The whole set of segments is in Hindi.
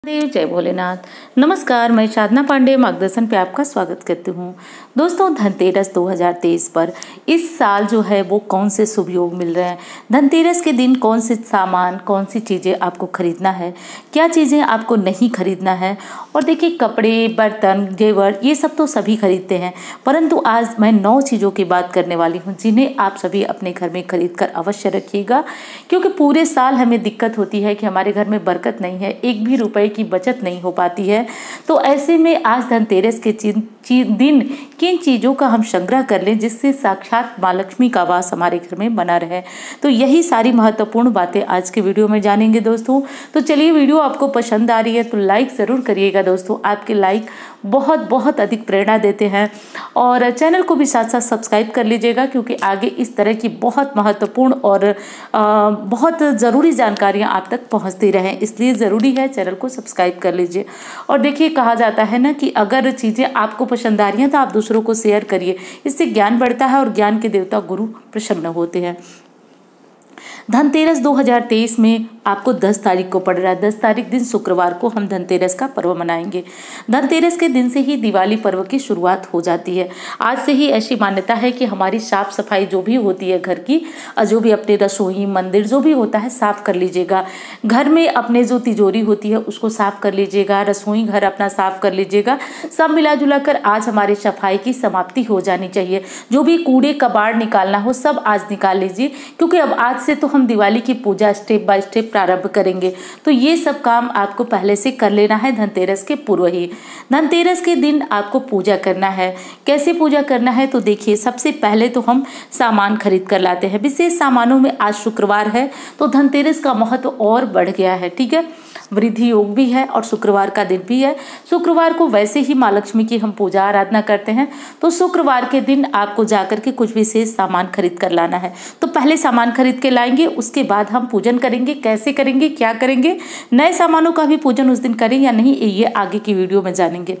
देव जय भोलेनाथ। नमस्कार, मैं साधना पांडे मार्गदर्शन पे आपका स्वागत करती हूँ। दोस्तों, धनतेरस 2023 पर इस साल जो है वो कौन से शुभ योग मिल रहे हैं, धनतेरस के दिन कौन से सामान, कौन सी चीज़ें आपको खरीदना है, क्या चीज़ें आपको नहीं खरीदना है। और देखिए, कपड़े, बर्तन, जेवर ये सब तो सभी खरीदते हैं, परंतु आज मैं 9 चीज़ों की बात करने वाली हूँ जिन्हें आप सभी अपने घर में खरीद कर अवश्य रखिएगा। क्योंकि पूरे साल हमें दिक्कत होती है कि हमारे घर में बरकत नहीं है, एक भी रुपए की बचत नहीं हो पाती है। तो ऐसे में आज धनतेरस के दिन किन चीज़ों का हम संग्रह कर लें जिससे साक्षात माँ लक्ष्मी का वास हमारे घर में बना रहे, तो यही सारी महत्वपूर्ण बातें आज के वीडियो में जानेंगे दोस्तों। तो चलिए, वीडियो आपको पसंद आ रही है तो लाइक ज़रूर करिएगा दोस्तों। आपके लाइक बहुत बहुत अधिक प्रेरणा देते हैं। और चैनल को भी साथ साथ सब्सक्राइब कर लीजिएगा, क्योंकि आगे इस तरह की बहुत महत्वपूर्ण और बहुत ज़रूरी जानकारियाँ आप तक पहुँचती रहें, इसलिए ज़रूरी है चैनल को सब्सक्राइब कर लीजिए। और देखिए, कहा जाता है ना कि अगर चीज़ें आपको पसंद आ रही हैं तो आप दूसरों को शेयर करिए, इससे ज्ञान बढ़ता है और ज्ञान के देवता गुरु प्रसन्न होते हैं। धनतेरस 2023 में आपको 10 तारीख को पड़ रहा है। 10 तारीख दिन शुक्रवार को हम धनतेरस का पर्व मनाएंगे। धनतेरस के दिन से ही दिवाली पर्व की शुरुआत हो जाती है। आज से ही ऐसी मान्यता है कि हमारी साफ सफाई जो भी होती है घर की, जो भी अपने रसोई, मंदिर जो भी होता है साफ कर लीजिएगा। घर में अपने जो तिजोरी होती है उसको साफ कर लीजिएगा, रसोई घर अपना साफ कर लीजिएगा। सब मिला जुला कर आज हमारी सफाई की समाप्ति हो जानी चाहिए। जो भी कूड़े कबाड़ निकालना हो सब आज निकाल लीजिए, क्योंकि अब आज से तो हम दिवाली की पूजा स्टेप बाय स्टेप प्रारंभ करेंगे। तो ये सब काम आपको पहले से कर लेना है धनतेरस के पूर्व ही। धनतेरस के दिन आपको पूजा करना है। कैसे पूजा करना है, तो देखिए, सबसे पहले तो हम सामान खरीद कर लाते हैं। विशेष सामानों में आज शुक्रवार है तो धनतेरस का महत्व और बढ़ गया है। ठीक है, वृद्धि योग भी है और शुक्रवार का दिन भी है। शुक्रवार को वैसे ही माँ लक्ष्मी की हम पूजा आराधना करते हैं, तो शुक्रवार के दिन आपको जाकर के कुछ विशेष सामान खरीद कर लाना है। तो पहले सामान खरीद के लाएंगे, उसके बाद हम पूजन करेंगे। कैसे करेंगे, क्या करेंगे, नए सामानों का भी पूजन उस दिन करें या नहीं, ये आगे की वीडियो में जानेंगे।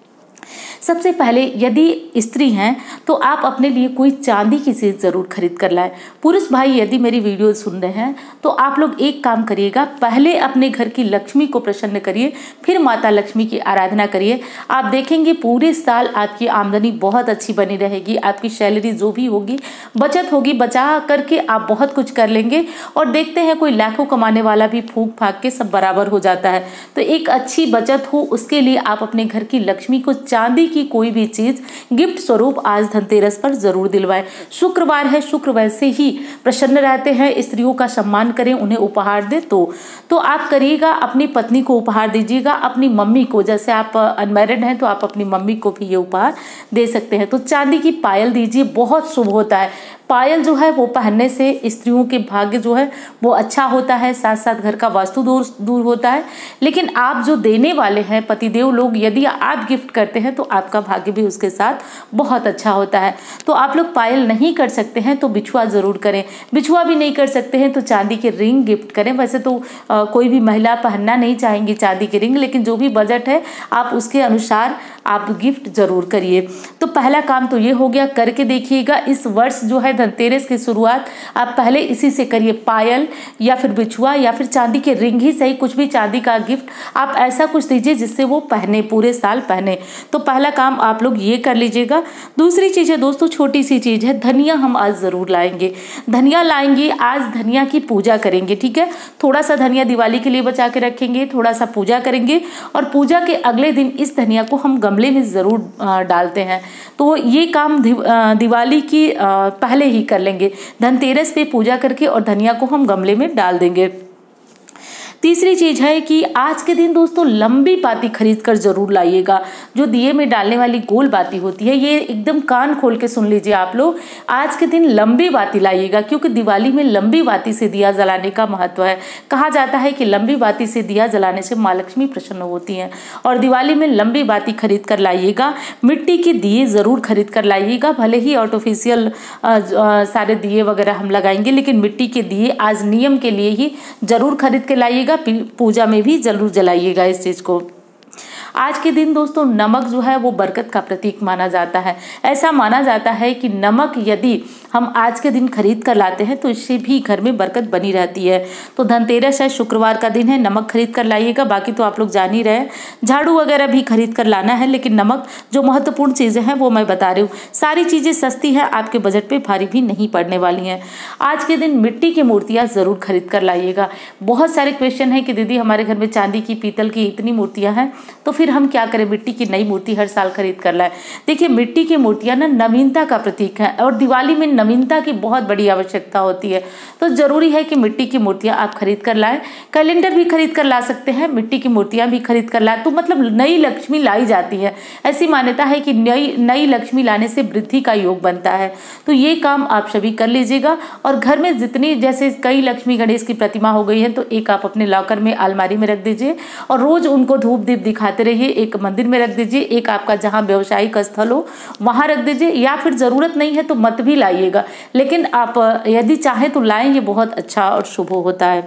सबसे पहले यदि स्त्री हैं तो आप अपने लिए कोई चांदी की चीज़ ज़रूर खरीद कर लाएं। पुरुष भाई यदि मेरी वीडियो सुन रहे हैं तो आप लोग एक काम करिएगा, पहले अपने घर की लक्ष्मी को प्रसन्न करिए, फिर माता लक्ष्मी की आराधना करिए। आप देखेंगे पूरे साल आपकी आमदनी बहुत अच्छी बनी रहेगी। आपकी सैलरी जो भी होगी, बचत होगी, बचा करके आप बहुत कुछ कर लेंगे। और देखते हैं कोई लाखों कमाने वाला भी फूंक फाक के सब बराबर हो जाता है। तो एक अच्छी बचत हो, उसके लिए आप अपने घर की लक्ष्मी को चांदी की कोई भी चीज गिफ्ट स्वरूप आज धनतेरस पर जरूर दिलवाएं। शुक्रवार है, शुक्र वैसे ही प्रसन्न रहते हैं, स्त्रियों का सम्मान करें, उन्हें उपहार दें। तो आप करिएगा, अपनी पत्नी को उपहार दीजिएगा, अपनी मम्मी को, जैसे आप अनमैरिड हैं तो आप अपनी मम्मी को भी ये उपहार दे सकते हैं। तो चांदी की पायल दीजिए, बहुत शुभ होता है। पायल जो है वो पहनने से स्त्रियों के भाग्य जो है वो अच्छा होता है, साथ साथ घर का वास्तु दोष दूर होता है। लेकिन आप जो देने वाले हैं, पतिदेव लोग, यदि आप गिफ्ट करते हैं तो आपका भाग्य भी उसके साथ बहुत अच्छा होता है। तो आप लोग पायल नहीं कर सकते हैं तो बिछुआ जरूर करें। बिछुआ भी नहीं कर सकते हैं तो चांदी के रिंग गिफ्ट करें। वैसे तो कोई भी महिला पहनना नहीं चाहेंगी चांदी के रिंग, लेकिन जो भी बजट है आप उसके अनुसार आप गिफ्ट जरूर करिए। तो पहला काम तो ये हो गया, करके देखिएगा। इस वर्ष जो है धनतेरस की शुरुआत आप पहले इसी से करिए, पायल या फिर बिछुआ या फिर चांदी के रिंग ही सही, कुछ भी चांदी का गिफ्ट आप ऐसा कुछ दीजिए जिससे वो पहने, पूरे साल पहने। तो पहला काम आप लोग ये कर लीजिएगा। दूसरी चीज़ है दोस्तों, छोटी सी चीज़ है, धनिया हम आज ज़रूर लाएंगे। धनिया लाएंगे, आज धनिया की पूजा करेंगे। ठीक है, थोड़ा सा धनिया दिवाली के लिए बचा के रखेंगे, थोड़ा सा पूजा करेंगे और पूजा के अगले दिन इस धनिया को हम गमले में ज़रूर डालते हैं। तो ये काम दिवाली की पहले ही कर लेंगे। धनतेरस पे पूजा करके और धनिया को हम गमले में डाल देंगे। तीसरी चीज है कि आज के दिन दोस्तों लंबी बाती खरीद कर जरूर लाइएगा। जो दिए में डालने वाली गोल बाती होती है, ये एकदम कान खोल के सुन लीजिए आप लोग, आज के दिन लंबी बाती लाइएगा, क्योंकि दिवाली में लंबी बाती से दिया जलाने का महत्व है। कहा जाता है कि लंबी बाती से दिया जलाने से माँ लक्ष्मी प्रसन्न होती हैं। और दिवाली में लंबी बाती खरीद कर लाइएगा। मिट्टी के दिए जरूर खरीद कर लाइएगा। भले ही आर्टिफिशियल सारे दिए वगैरह हम लगाएंगे, लेकिन मिट्टी के दिए आज नियम के लिए ही जरूर खरीद के लाइएगा। पूजा में भी जरूर जलाइएगा इस चीज को। आज के दिन दोस्तों नमक जो है वो बरकत का प्रतीक माना जाता है। ऐसा माना जाता है कि नमक यदि हम आज के दिन खरीद कर लाते हैं तो इससे भी घर में बरकत बनी रहती है। तो धनतेरस है, शुक्रवार का दिन है, नमक खरीद कर लाइएगा। बाकी तो आप लोग जान ही रहे हैं, झाड़ू वगैरह भी खरीद कर लाना है, लेकिन नमक जो महत्वपूर्ण चीज़ें हैं वो मैं बता रही हूँ। सारी चीज़ें सस्ती हैं, आपके बजट पे भारी भी नहीं पड़ने वाली हैं। आज के दिन मिट्टी की मूर्तियाँ ज़रूर खरीद कर लाइएगा। बहुत सारे क्वेश्चन हैं कि दीदी हमारे घर में चांदी की, पीतल की इतनी मूर्तियाँ हैं तो फिर हम क्या करें, मिट्टी की नई मूर्ति हर साल खरीद कर लाएं। देखिए, मिट्टी की मूर्तियाँ ना नवीनता का प्रतीक है और दिवाली में नवीनता की बहुत बड़ी आवश्यकता होती है, तो ज़रूरी है कि मिट्टी की मूर्तियाँ आप खरीद कर लाएं। कैलेंडर भी खरीद कर ला सकते हैं, मिट्टी की मूर्तियाँ भी खरीद कर लाएं, तो मतलब नई लक्ष्मी लाई जाती है। ऐसी मान्यता है कि नई लक्ष्मी लाने से वृद्धि का योग बनता है। तो ये काम आप सभी कर लीजिएगा। और घर में जितनी, जैसे कई लक्ष्मी गणेश की प्रतिमा हो गई है, तो एक आप अपने लॉकर में, अलमारी में रख दीजिए और रोज उनको धूप दीप दिखाते रहिए। एक मंदिर में रख दीजिए, एक आपका जहाँ व्यवसायिक स्थल हो वहां रख दीजिए, या फिर जरूरत नहीं है तो मत भी लाइएगा, लेकिन आप यदि चाहें तो लाएं, ये बहुत अच्छा और शुभ होता है।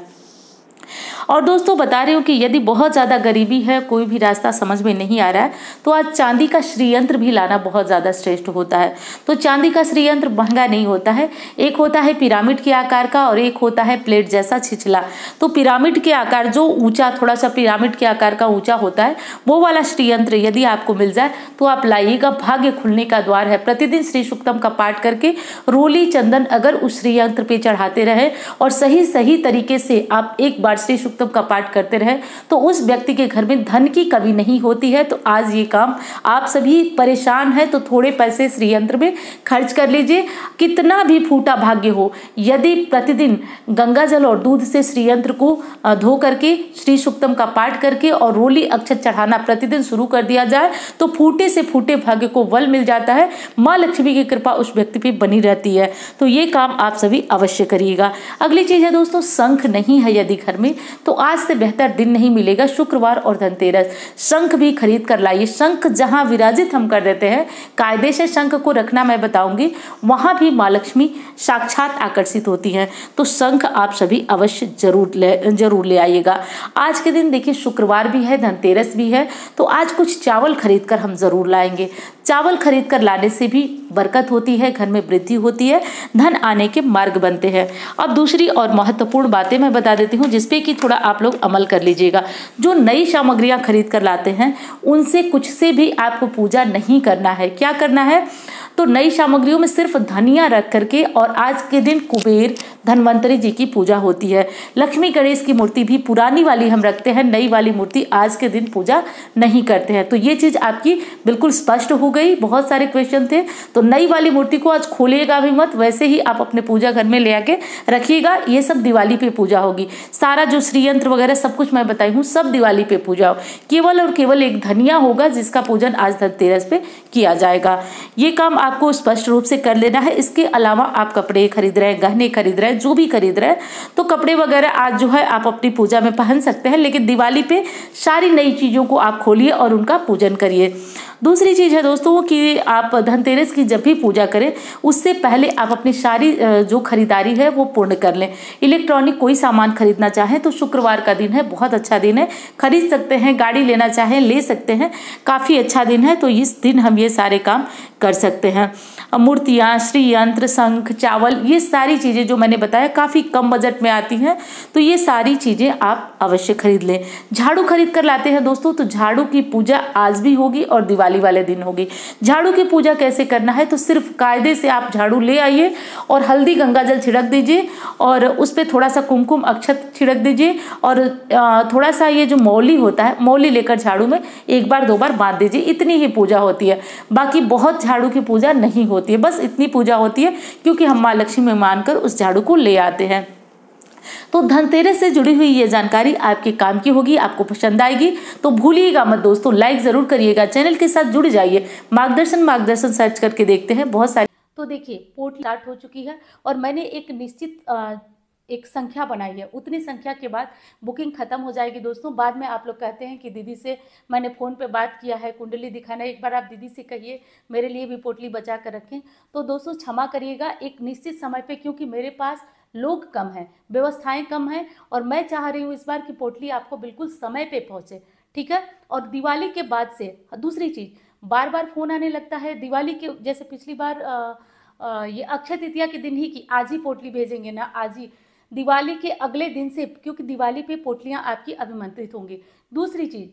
और दोस्तों बता रही हूँ कि यदि बहुत ज़्यादा गरीबी है, कोई भी रास्ता समझ में नहीं आ रहा है, तो आज चांदी का श्रीयंत्र भी लाना बहुत ज़्यादा श्रेष्ठ होता है। तो चांदी का श्रीयंत्र महंगा नहीं होता है, एक होता है पिरामिड के आकार का और एक होता है प्लेट जैसा छिछला। तो पिरामिड के आकार, जो ऊंचा, थोड़ा सा पिरामिड के आकार का ऊंचा होता है, वो वाला श्रीयंत्र यदि आपको मिल जाए तो आप लाइएगा। भाग्य खुलने का द्वार है। प्रतिदिन श्री सूक्तम का पाठ करके रोली चंदन अगर उस श्रीयंत्र पे चढ़ाते रहे और सही सही तरीके से आप एक बार श्री सूक्तम का पाठ करते रहे तो उस व्यक्ति के घर में धन की कमी नहीं होती है। तो आज ये काम, आप सभी परेशान हैं तो थोड़े पैसे श्रीयंत्र में खर्च कर लीजिए। कितना भी फूटा भाग्य हो, यदि प्रतिदिन गंगा जल और दूध से श्रीयंत्र को धो करके श्री सूक्तम का पाठ करके और रोली अक्षत चढ़ाना प्रतिदिन शुरू कर दिया जाए तो फूटे से फूटे भाग्य को बल मिल जाता है। माँ लक्ष्मी की कृपा उस व्यक्ति पे बनी रहती है। तो ये काम आप सभी अवश्य करिएगा। अगली चीज है दोस्तों, शंख नहीं है यदि घर में तो आज से बेहतर दिन नहीं मिलेगा। शुक्रवार और धनतेरस, शंख भी खरीद कर लाइए। शंख जहां विराजित हम कर देते हैं, कायदे से शंख को रखना मैं बताऊंगी, वहां भी माँ लक्ष्मी साक्षात आकर्षित होती हैं। तो शंख आप सभी अवश्य जरूर ले आइएगा। आज के दिन देखिए, शुक्रवार भी है, धनतेरस भी है, तो आज कुछ चावल खरीद कर हम जरूर लाएंगे। चावल खरीद कर लाने से भी बरकत होती है, घर में वृद्धि होती है, धन आने के मार्ग बनते हैं। अब दूसरी और महत्वपूर्ण बातें मैं बता देती हूँ जिसपे कि थोड़ा आप लोग अमल कर लीजिएगा। जो नई सामग्रियां खरीद कर लाते हैं उनसे कुछ से भी आपको पूजा नहीं करना है। क्या करना है, तो नई सामग्रियों में सिर्फ धनिया रख करके, और आज के दिन कुबेर धनवंतरी जी की पूजा होती है। लक्ष्मी गणेश की मूर्ति भी पुरानी वाली हम रखते हैं, नई वाली मूर्ति आज के दिन पूजा नहीं करते हैं। तो ये चीज आपकी बिल्कुल स्पष्ट हो गई। बहुत सारे क्वेश्चन थे, तो नई वाली मूर्ति को आज खोलिएगा भी मत, वैसे ही आप अपने पूजा घर में ले आके रखिएगा। ये सब दिवाली पे पूजा होगी। सारा जो श्रीयंत्र वगैरह सब कुछ मैं बताई हूँ, सब दिवाली पे पूजा हो। केवल और केवल एक धनिया होगा जिसका पूजन आज धनतेरस पे किया जाएगा। ये काम आपको स्पष्ट रूप से कर लेना है। इसके अलावा आप कपड़े खरीद रहे हैं, गहने खरीद रहे हैं, जो भी खरीद रहे हैं, तो कपड़े वगैरह आज जो है आप अपनी पूजा में पहन सकते हैं, लेकिन दिवाली पे सारी नई चीजों को आप खोलिए और उनका पूजन करिए। दूसरी चीज है दोस्तों कि आप धनतेरस की जब भी पूजा करें उससे पहले आप अपनी सारी जो खरीदारी है वो पूर्ण कर लें। इलेक्ट्रॉनिक कोई सामान खरीदना चाहें तो शुक्रवार का दिन है, बहुत अच्छा दिन है, खरीद सकते हैं। गाड़ी लेना चाहें ले सकते हैं, काफी अच्छा दिन है। तो इस दिन हम ये सारे काम कर सकते हैं। मूर्तियाँ, श्रीयंत्र, शंख, चावल, ये सारी चीजें जो मैंने बताया काफी कम बजट में आती हैं, तो ये सारी चीजें आप अवश्य खरीद लें। झाड़ू खरीद कर लाते हैं दोस्तों, तो झाड़ू की पूजा आज भी होगी और दिवाली वाले दिन होगी। झाड़ू की पूजा कैसे करना है, तो सिर्फ कायदे से आप झाड़ू ले आइए और हल्दी गंगा जल छिड़क दीजिए और उस पर थोड़ा सा कुमकुम अक्षत छिड़क दीजिए और थोड़ा सा ये जो मौली होता है, मौली लेकर झाड़ू में एक बार दो बार बांध दीजिए। इतनी ही पूजा होती है, बाकी बहुत झाड़ू की पूजा नहीं होती है। बस इतनी पूजा होती है क्योंकि हम माँ लक्ष्मी में मानकर उस झाड़ू को ले आते हैं। तो धनतेरस से जुड़ी हुई ये जानकारी आपके काम की होगी, आपको पसंद आएगी तो भूलिएगा मत दोस्तों, लाइक जरूर करिएगा, चैनल के साथ जुड़ जाइए। मार्गदर्शन सर्च करके देखते हैं बहुत सारे। तो देखिए, पोर्ट स्टार्ट हो चुकी है और मैंने एक निश्चित एक संख्या बनाई है, उतनी संख्या के बाद बुकिंग खत्म हो जाएगी दोस्तों। बाद में आप लोग कहते हैं कि दीदी से मैंने फ़ोन पे बात किया है, कुंडली दिखाना, एक बार आप दीदी से कहिए मेरे लिए भी पोटली बचा कर रखें। तो दोस्तों क्षमा करिएगा एक निश्चित समय पे, क्योंकि मेरे पास लोग कम हैं, व्यवस्थाएं कम हैं और मैं चाह रही हूँ इस बार की पोटली आपको बिल्कुल समय पे पहुँचे, ठीक है। और दिवाली के बाद से दूसरी चीज़, बार बार फ़ोन आने लगता है दिवाली के, जैसे पिछली बार ये अक्षय तृतीया के दिन ही की आज ही पोटली भेजेंगे ना, आज ही दिवाली के अगले दिन से, क्योंकि दिवाली पे पोटलियां आपकी अभिमंत्रित होंगी। दूसरी चीज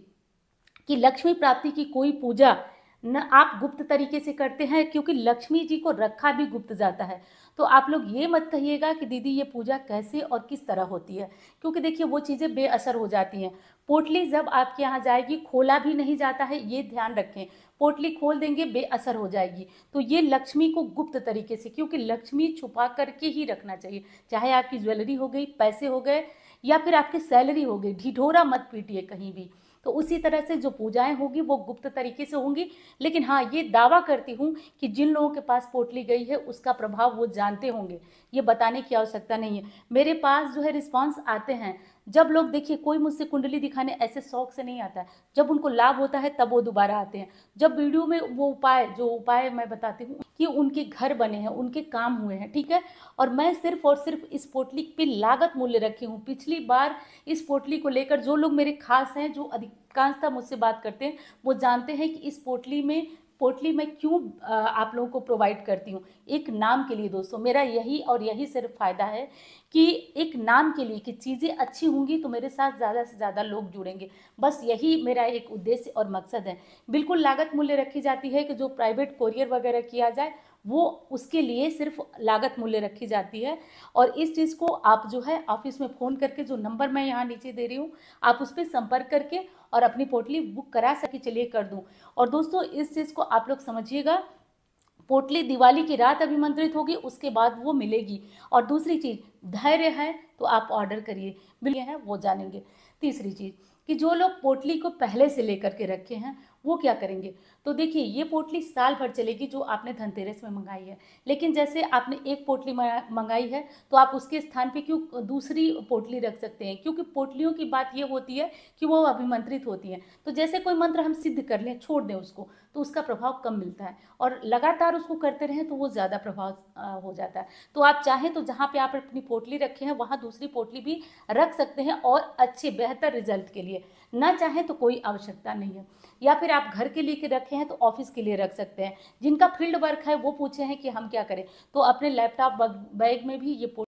कि लक्ष्मी प्राप्ति की कोई पूजा न आप गुप्त तरीके से करते हैं, क्योंकि लक्ष्मी जी को रखा भी गुप्त जाता है। तो आप लोग ये मत कहिएगा कि दीदी ये पूजा कैसे और किस तरह होती है, क्योंकि देखिए वो चीज़ें बेअसर हो जाती हैं। पोटली जब आपके यहाँ जाएगी खोला भी नहीं जाता है, ये ध्यान रखें। पोटली खोल देंगे बेअसर हो जाएगी। तो ये लक्ष्मी को गुप्त तरीके से, क्योंकि लक्ष्मी छुपा करके ही रखना चाहिए, चाहे आपकी ज्वेलरी हो गई, पैसे हो गए, या फिर आपकी सैलरी हो गई, ढिढोरा मत पीटिए कहीं भी। तो उसी तरह से जो पूजाएं होगी वो गुप्त तरीके से होंगी। लेकिन हाँ, ये दावा करती हूँ कि जिन लोगों के पास पोटली गई है उसका प्रभाव वो जानते होंगे, ये बताने की आवश्यकता नहीं है। मेरे पास जो है रिस्पांस आते हैं, जब लोग, देखिए कोई मुझसे कुंडली दिखाने ऐसे शौक से नहीं आता है, जब उनको लाभ होता है तब वो दोबारा आते हैं। जब वीडियो में वो उपाय, जो उपाय मैं बताती हूँ कि उनके घर बने हैं, उनके काम हुए हैं, ठीक है। और मैं सिर्फ और सिर्फ इस पोटली पे लागत मूल्य रखी हूँ। पिछली बार इस पोटली को लेकर जो लोग मेरे खास हैं, जो अधिकांशतः मुझसे बात करते हैं, वो जानते हैं कि इस पोटली मैं क्यों आप लोगों को प्रोवाइड करती हूँ। एक नाम के लिए दोस्तों, मेरा यही और यही सिर्फ फ़ायदा है कि एक नाम के लिए, कि चीज़ें अच्छी होंगी तो मेरे साथ ज़्यादा से ज़्यादा लोग जुड़ेंगे। बस यही मेरा एक उद्देश्य और मकसद है। बिल्कुल लागत मूल्य रखी जाती है कि जो प्राइवेट कोरियर वगैरह किया जाए वो उसके लिए सिर्फ लागत मूल्य रखी जाती है। और इस चीज़ को आप जो है ऑफिस में फ़ोन करके, जो नंबर मैं यहाँ नीचे दे रही हूँ, आप उस पर संपर्क करके और अपनी पोटली बुक करा सके, चलिए कर दूँ। और दोस्तों इस चीज़ को आप लोग समझिएगा, पोटली दिवाली की रात अभिमंत्रित होगी, उसके बाद वो मिलेगी। और दूसरी चीज़, धैर्य है तो आप ऑर्डर करिए, बिल है वो जानेंगे। तीसरी चीज़ कि जो लोग पोटली को पहले से लेकर के रखे हैं वो क्या करेंगे। तो देखिए ये पोटली साल भर चलेगी जो आपने धनतेरस में मंगाई है। लेकिन जैसे आपने एक पोटली मंगाई है तो आप उसके स्थान पे क्यों दूसरी पोटली रख सकते हैं, क्योंकि पोटलियों की बात ये होती है कि वो अभिमंत्रित होती हैं। तो जैसे कोई मंत्र हम सिद्ध कर लें, छोड़ दें उसको, तो उसका प्रभाव कम मिलता है, और लगातार उसको करते रहें तो वो ज़्यादा प्रभाव हो जाता है। तो आप चाहें तो जहाँ पे आप अपनी पोटली रखे हैं वहाँ दूसरी पोटली भी रख सकते हैं, और अच्छे बेहतर रिजल्ट के लिए। ना चाहें तो कोई आवश्यकता नहीं है। या फिर आप घर के लिए रखे हैं तो ऑफिस के लिए रख सकते हैं। जिनका फील्ड वर्क है वो पूछे हैं कि हम क्या करें, तो अपने लैपटॉप बैग में भी ये